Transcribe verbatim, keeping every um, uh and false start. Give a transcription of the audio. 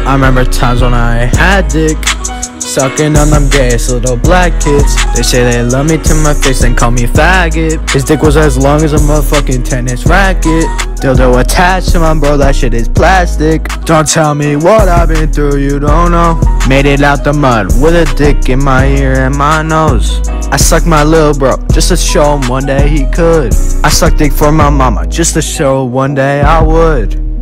I remember times when I had dick, sucking on them gayest little black kids. They say they love me to my face and call me faggot. His dick was as long as a motherfucking tennis racket. Dildo attached to my bro, that shit is plastic. Don't tell me what I've been through, you don't know. Made it out the mud with a dick in my ear and my nose. I sucked my little bro just to show him one day he could. I sucked dick for my mama just to show one day I would.